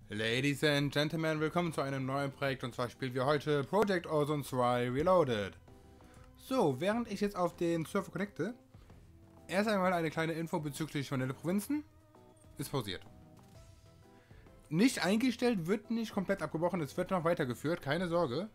Ladies and Gentlemen, willkommen zu einem neuen Projekt, und zwar spielen wir heute Project Ozone 2 Reloaded. So, während ich jetzt auf den Server connecte, erst einmal eine kleine Info bezüglich Vanille Provinzen. Ist pausiert. Nicht eingestellt, wird nicht komplett abgebrochen, es wird noch weitergeführt, keine Sorge.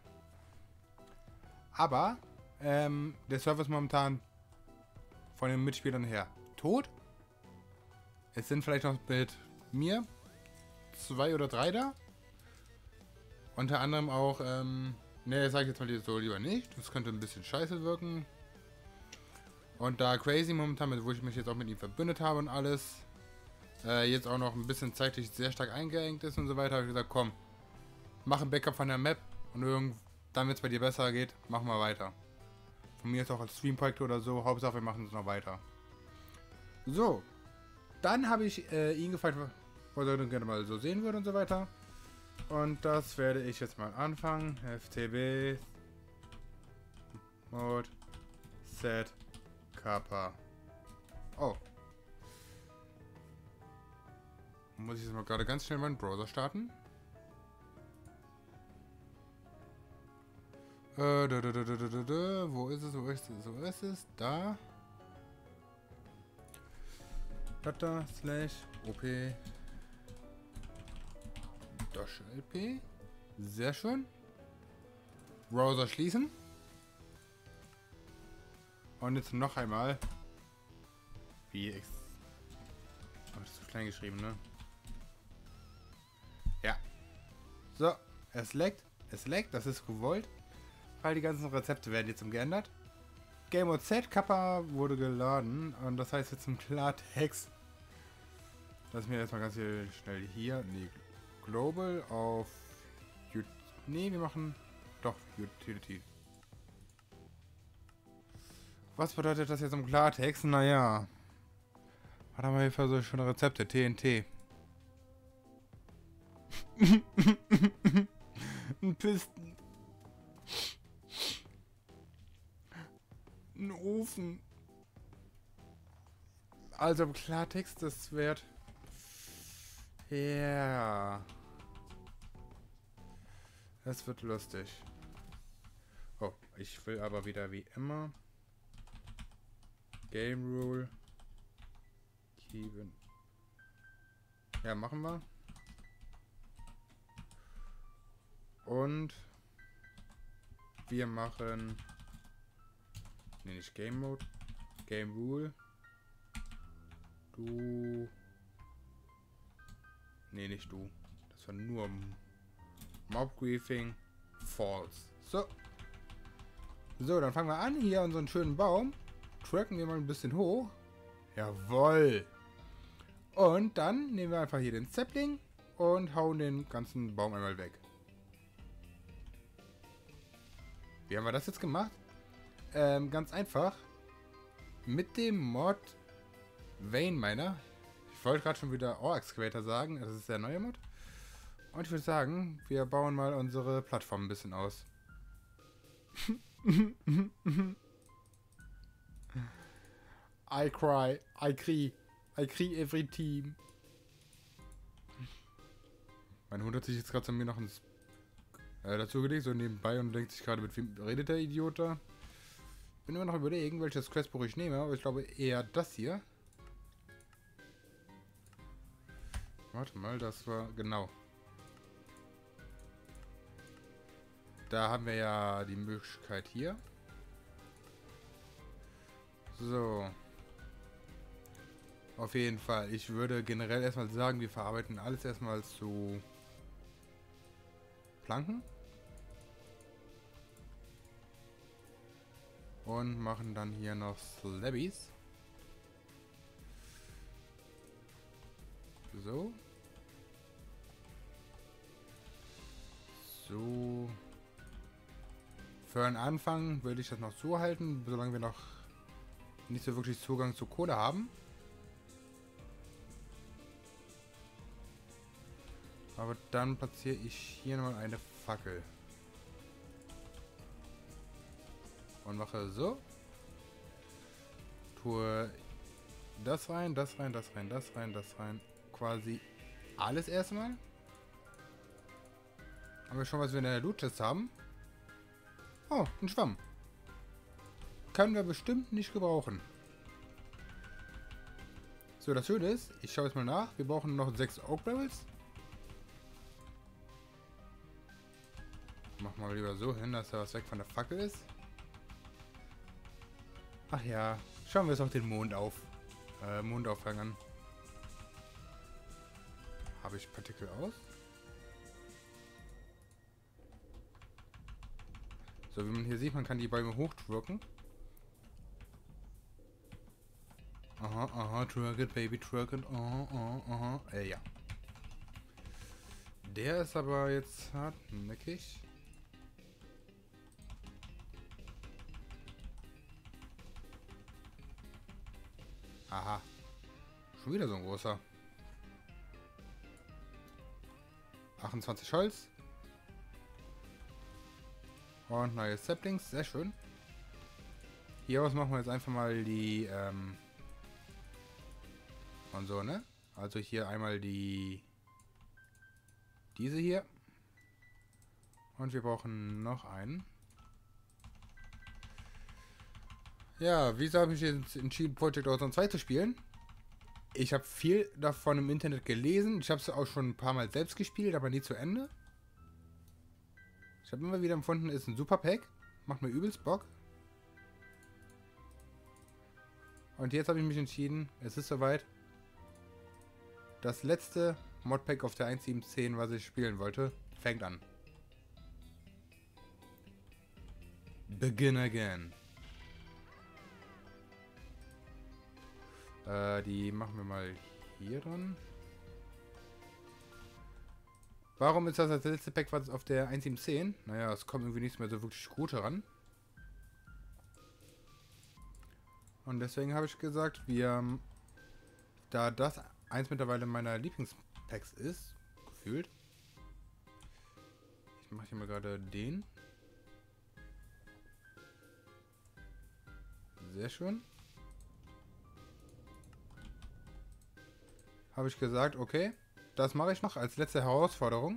Aber, der Server ist momentan von den Mitspielern her tot. Es sind vielleicht noch mit mir 2 oder 3 da. Unter anderem auch, ne, sag ich jetzt mal so lieber nicht. Das könnte ein bisschen scheiße wirken. Und da Crazy momentan, wo ich mich jetzt auch mit ihm verbündet habe und alles, jetzt auch noch ein bisschen zeitlich sehr stark eingeengt ist und so weiter, habe ich gesagt, komm, mach ein Backup von der Map und dann, wenn es bei dir besser geht, machen wir weiter. Von mir ist auch als Streamprojekt oder so, Hauptsache wir machen es noch weiter. So, dann habe ich ihn gefragt, was er denn gerne mal so sehen würde und so weiter. Und das werde ich jetzt mal anfangen. FTB Mode Set Kappa. Oh. Muss ich jetzt mal gerade ganz schnell meinen Browser starten? Wo ist es? Wo ist es? Wo ist es? Da. Data / OP -LP. Sehr schön. Browser schließen. Und jetzt noch einmal. VX. Oh, das ist zu klein geschrieben, ne? Ja. So, es leckt. Es leckt, das ist gewollt. Weil die ganzen Rezepte werden jetzt umgeändert. Game Mode Z Kappa wurde geladen. Und das heißt jetzt im Klartext. Lass mir erstmal ganz schnell hier. Nee, Global auf. Nee, wir machen. Doch, Utility. Was bedeutet das jetzt im Klartext? Naja. Was haben wir hier für so schöne Rezepte? TNT. Ein Pisten. Ein Ofen. Also im Klartext, das wird. Ja. Das wird lustig. Oh, ich will aber wieder wie immer. Game Rule. Keep. Ja, machen wir. Und wir machen. Nee, nicht Game Mode. Game Rule. Du. Nee, nicht du. Das war nur Mob Griefing False. So. So, dann fangen wir an. Hier unseren schönen Baum. Tracken wir mal ein bisschen hoch. Jawoll. Und dann nehmen wir einfach hier den Sapling und hauen den ganzen Baum einmal weg. Wie haben wir das jetzt gemacht? Ganz einfach. Mit dem Mod Vein Miner. Ich wollte gerade schon wieder Ore Excavator sagen. Das ist der neue Mod. Und ich würde sagen, wir bauen mal unsere Plattform ein bisschen aus. I cry, I cry every team. Mein Hund hat sich jetzt gerade zu mir noch dazu gelegt, so nebenbei, und denkt sich gerade, mit wem redet der Idiot da? Bin immer noch überlegen, welches Questbuch ich nehme, aber ich glaube eher das hier. Warte mal, das war genau. Da haben wir ja die Möglichkeit hier. So. Auf jeden Fall. Ich würde generell erstmal sagen, wir verarbeiten alles erstmal zu Planken. Und machen dann hier noch Slabbies. So. So. Für einen Anfang würde ich das noch so halten, solange wir noch nicht so wirklich Zugang zu Kohle haben. Aber dann platziere ich hier nochmal eine Fackel. Und mache so. Tue das rein, das rein, das rein, das rein, das rein. Quasi alles erstmal. Haben wir schon was wir in der Loot-Chest haben? Oh, ein Schwamm. Können wir bestimmt nicht gebrauchen. So, das Schöne ist, ich schaue jetzt mal nach. Wir brauchen noch 6 Oak Barrels. Machen wir lieber so hin, dass da was weg von der Fackel ist. Ach ja, schauen wir uns auch den Mondaufgang an. Habe ich Partikel aus? So, wie man hier sieht, man kann die Bäume hochdrücken. Aha, aha, truck it, baby, truck it, aha, aha, aha. Ja. Der ist aber jetzt hartnäckig. Aha. Schon wieder so ein großer. 28 Holz. Und neue Saplings, sehr schön. Hier aus machen wir jetzt einfach mal die, und so, ne? Also hier einmal diese hier. Und wir brauchen noch einen. Ja, wieso habe ich jetzt entschieden, Project Ozone 2 zu spielen? Ich habe viel davon im Internet gelesen. Ich habe es auch schon ein paar Mal selbst gespielt, aber nie zu Ende. Ich habe immer wieder empfunden, ist ein super Pack. Macht mir übelst Bock. Und jetzt habe ich mich entschieden, es ist soweit. Das letzte Modpack auf der 1.7.10, was ich spielen wollte, fängt an. Begin again. Die machen wir mal hier dran. Warum ist das letzte Pack was auf der 1.7.10? Naja, es kommt irgendwie nichts mehr so wirklich gut heran. Und deswegen habe ich gesagt, da das eins mittlerweile meiner Lieblingspacks ist, gefühlt. Ich mache hier mal gerade den. Sehr schön. Habe ich gesagt, okay, das mache ich noch als letzte Herausforderung.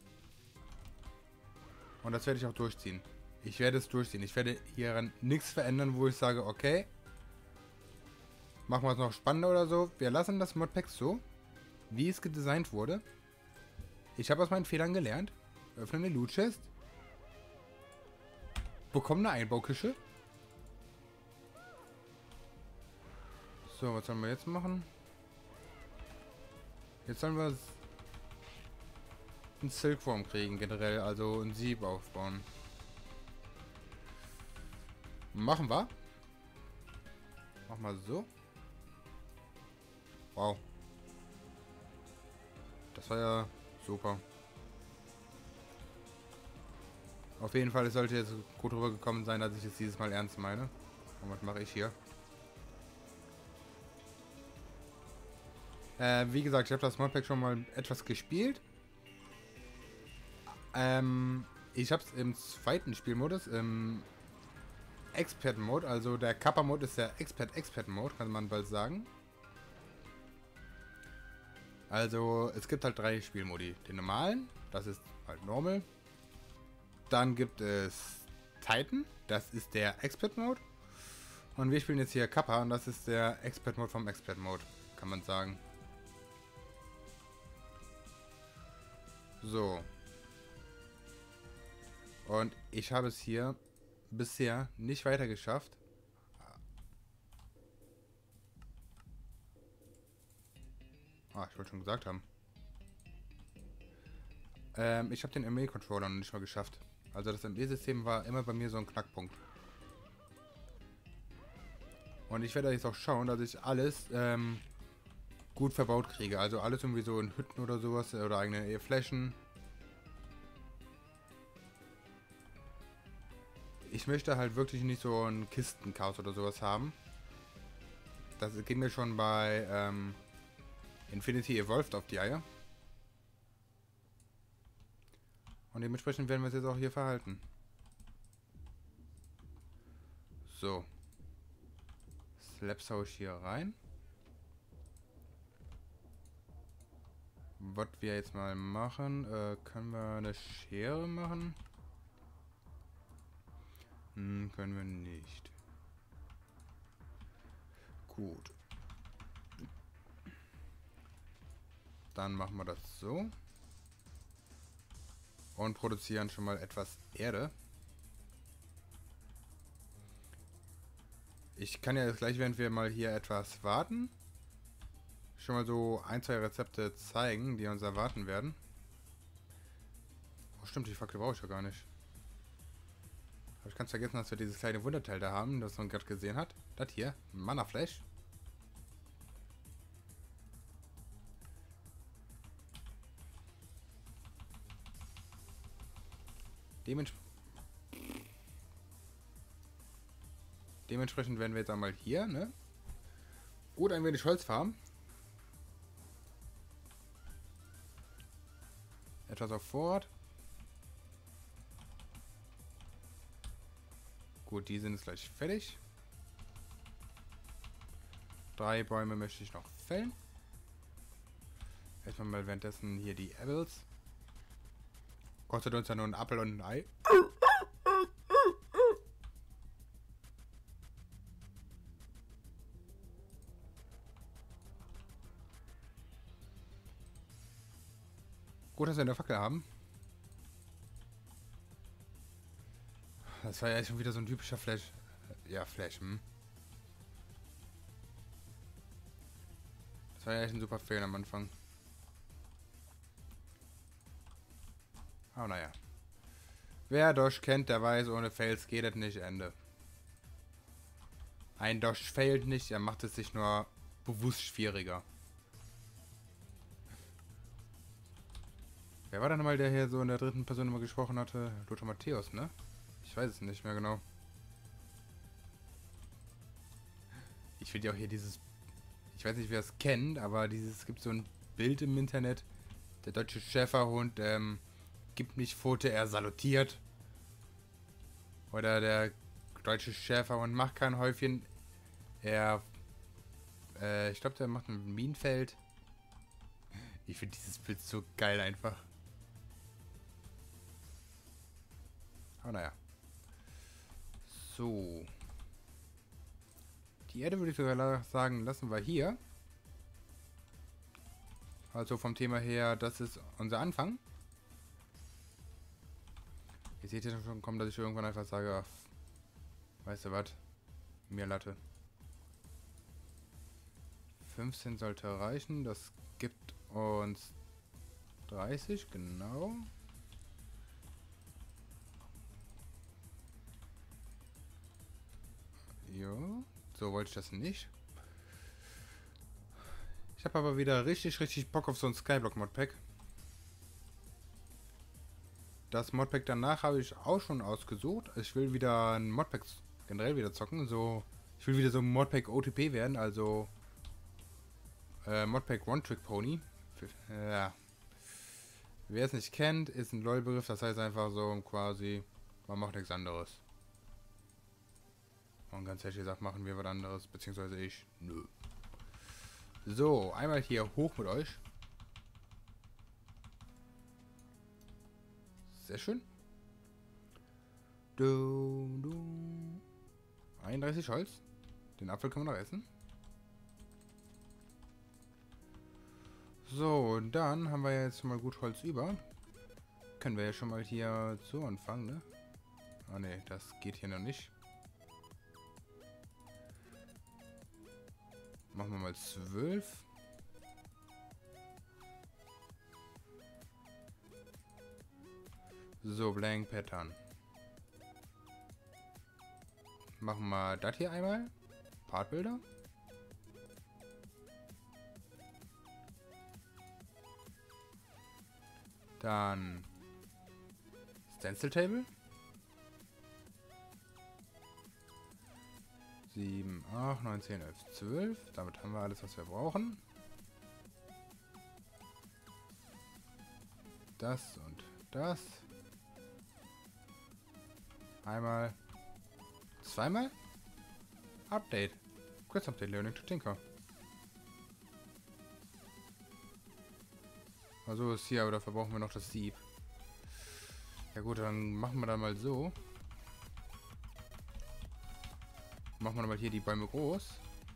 Und das werde ich auch durchziehen. Ich werde es durchziehen. Ich werde hieran nichts verändern, wo ich sage, okay, machen wir es noch spannender oder so. Wir lassen das Modpack so, wie es gedesignt wurde. Ich habe aus meinen Fehlern gelernt. Öffne eine Loot Chest. Bekomme eine Einbauküche. So, was sollen wir jetzt machen? Jetzt sollen wir einen Silkworm kriegen generell, also ein Sieb aufbauen. Machen wir. Mach mal so. Wow. Das war ja super. Auf jeden Fall, es sollte jetzt gut rübergekommen sein, dass ich es dieses Mal ernst meine. Und was mache ich hier? Wie gesagt, ich habe das Modpack schon mal etwas gespielt. Ich habe es im zweiten Spielmodus, im Expert-Mode, also der Kappa-Mode ist der Expert-Mode, kann man bald sagen. Also es gibt halt 3 Spielmodi. Den normalen, das ist halt Normal. Dann gibt es Titan, das ist der Expert-Mode. Und wir spielen jetzt hier Kappa und das ist der Expert-Mode vom Expert-Mode, kann man sagen. So. Und ich habe es hier bisher nicht weiter geschafft. Ah, ich wollte schon gesagt haben. Ich habe den ME-Controller noch nicht mal geschafft. Also das ME-System war immer bei mir so ein Knackpunkt. Und ich werde jetzt auch schauen, dass ich alles gut verbaut kriege. Also alles irgendwie so in Hütten oder sowas oder eigene Flächen. Ich möchte halt wirklich nicht so ein Kistenchaos oder sowas haben. Das ging mir schon bei Infinity Evolved auf die Eier. Und dementsprechend werden wir es jetzt auch hier verhalten. So. Slabs hau ich hier rein. Was wir jetzt mal machen, können wir eine Schere machen? Können wir nicht. Gut. Dann machen wir das so. Und produzieren schon mal etwas Erde. Ich kann ja jetzt gleich, während wir mal hier etwas warten, schon mal so ein, zwei Rezepte zeigen, die uns erwarten werden. Oh stimmt, die Fackel brauche ich ja gar nicht. Habe ich ganz vergessen, dass wir dieses kleine Wunderteil da haben, das man gerade gesehen hat. Das hier, Mana Flash. Dementsprechend werden wir jetzt einmal hier, ne? Oder ein wenig Holz farmen. Etwas auf Vorrat. Gut, die sind jetzt gleich fertig. 3 Bäume möchte ich noch fällen. Erstmal mal währenddessen hier die Apples. Kostet uns ja nur ein Apfel und ein Ei. Gut, dass wir eine Fackel haben. Das war ja schon wieder so ein typischer Flash. Ja, Flash, Das war ja echt ein super Fail am Anfang. Aber naja. Wer Dosh kennt, der weiß, ohne Fails geht es nicht Ende. Ein Dosh failt nicht, er macht es sich nur bewusst schwieriger. Wer war da nochmal, der hier so in der dritten Person immer gesprochen hatte? Lothar Matthäus, ne? Ich weiß es nicht mehr genau. Ich finde ja auch hier dieses... Ich weiß nicht, wer es kennt, aber es gibt so ein Bild im Internet. Der deutsche Schäferhund, gibt nicht Pfote, er salutiert. Oder der deutsche Schäferhund macht kein Häufchen. Ich glaube, der macht ein Minenfeld. Ich finde dieses Bild so geil einfach. Aber naja. So. Die Erde würde ich sogar sagen, lassen wir hier. Also vom Thema her, das ist unser Anfang. Ihr seht ja schon kommen, dass ich irgendwann einfach sage, ach, weißt du was? Mir Latte. 15 sollte reichen. Das gibt uns 30, genau. Jo, so wollte ich das nicht. Ich habe aber wieder richtig Bock auf so ein Skyblock Modpack. Das Modpack danach habe ich auch schon ausgesucht. Ich will wieder ein Modpack generell wieder zocken. So, ich will wieder so ein Modpack OTP werden, also Modpack One-Trick-Pony. Ja. Wer es nicht kennt, ist ein LOL-Begriff, das heißt einfach so quasi, man macht nichts anderes. Und ganz ehrlich gesagt, machen wir was anderes, beziehungsweise ich. Nö. So, einmal hier hoch mit euch. Sehr schön. 31 Holz. Den Apfel können wir noch essen. So, und dann haben wir jetzt mal gut Holz über. Können wir ja schon mal hier so anfangen, ne? Ah ne, das geht hier noch nicht. Machen wir mal 12. So, Blank Pattern. Machen wir das hier einmal. Partbilder. Dann Stencil Table. 7, 8, 9, 10, 11, 12. Damit haben wir alles, was wir brauchen. Das und das. Einmal. Zweimal. Update. Quiz Update Learning to Tinker. Also ist hier, aber dafür brauchen wir noch das Sieb. Ja gut, dann machen wir da mal so. Machen wir mal hier die Bäume groß.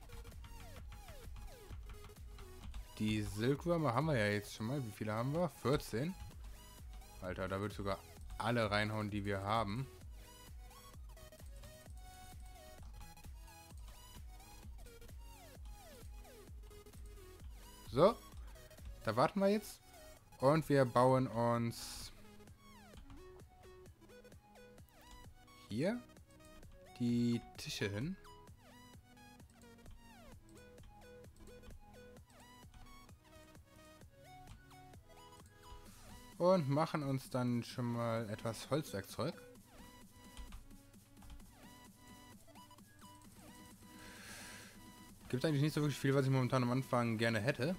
Die Silkwürmer haben wir ja jetzt schon mal. Wie viele haben wir? 14. Alter, da würde ich sogar alle reinhauen, die wir haben. So. Da warten wir jetzt. Und wir bauen uns hier die Tische hin. Und machen uns dann schon mal etwas Holzwerkzeug. Gibt eigentlich nicht so wirklich viel, was ich momentan am Anfang gerne hätte.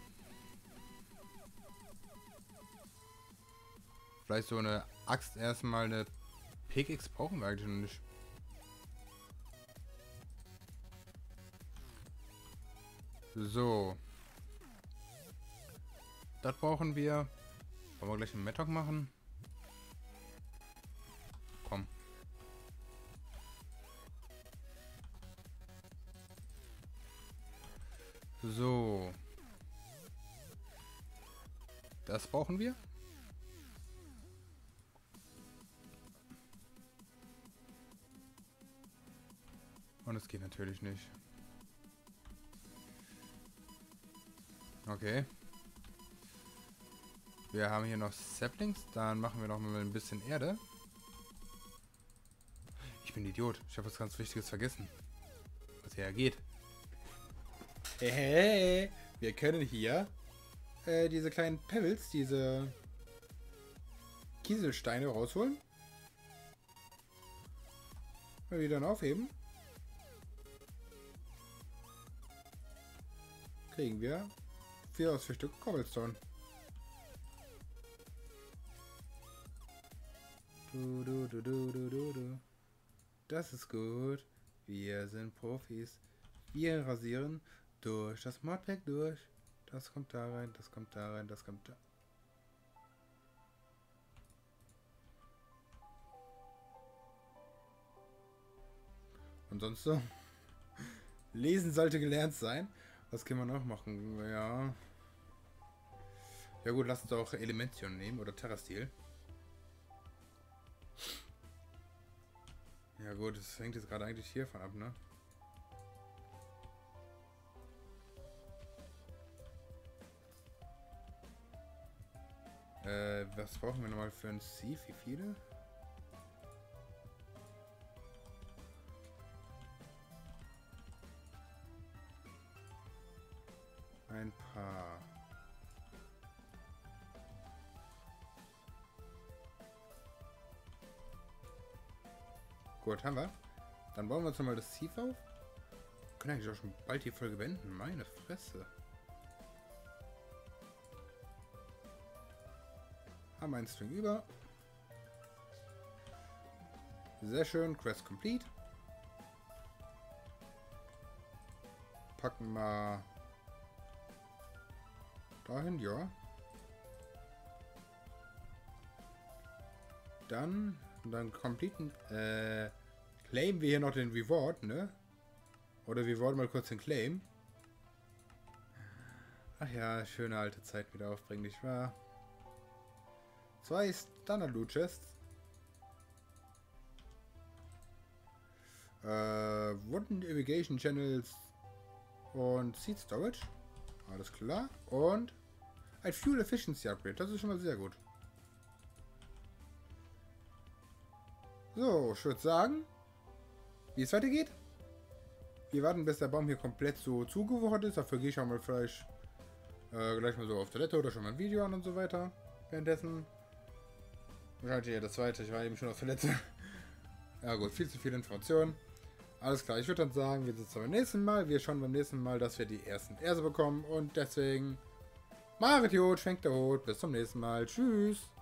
Vielleicht so eine Axt erstmal, eine Pickaxe brauchen wir eigentlich noch nicht. So. Das brauchen wir. Wollen wir gleich einen Mattock machen? Komm. So. Das brauchen wir. Und es geht natürlich nicht. Okay. Wir haben hier noch Saplings. Dann machen wir noch mal ein bisschen Erde. Ich bin Idiot. Ich habe was ganz Wichtiges vergessen. Was hier geht. Hey, wir können hier diese kleinen Pebbles, diese Kieselsteine rausholen. Und die dann aufheben. Kriegen wir 4 aus 4 Stück Cobblestone. Du. Das ist gut. Wir sind Profis. Wir rasieren durch das Modpack durch. Das kommt da rein, das kommt da rein, das kommt da. Und sonst so? Lesen sollte gelernt sein. Was können wir noch machen? Ja. Ja gut, lass uns auch Elemention nehmen oder Terrastil. Ja gut, das hängt jetzt gerade eigentlich hiervon ab, ne? Was brauchen wir nochmal für ein Sieve? Wie viele? Ein paar. Gut, haben wir. Dann bauen wir uns nochmal das Sieve auf. Wir können eigentlich auch schon bald die Folge beenden. Meine Fresse. Haben einen String über. Sehr schön. Quest complete. Packen wir dahin, ja. Dann completen, claimen wir hier noch den Reward, ne? Oder wir wollen mal kurz den Claim. Ach ja, schöne alte Zeit wieder aufbringen, nicht wahr? 2 Standard Loot Chests. Wooden Irrigation Channels und Seed Storage. Alles klar. Und ein Fuel Efficiency Upgrade. Das ist schon mal sehr gut. So, ich würde sagen, wie es weitergeht. Wir warten, bis der Baum hier komplett so zugewuchert ist. Dafür gehe ich auch mal vielleicht gleich mal so auf Toilette oder schon mal ein Video an und so weiter. Währenddessen. Wahrscheinlich ja das zweite. Ich war eben schon auf Toilette. Ja gut, viel zu viel Information. Alles klar, ich würde dann sagen, wir sitzen beim nächsten Mal. Wir schauen beim nächsten Mal, dass wir die ersten Erse bekommen. Und deswegen, Marit Jod, schwenkt der Hut. Bis zum nächsten Mal. Tschüss.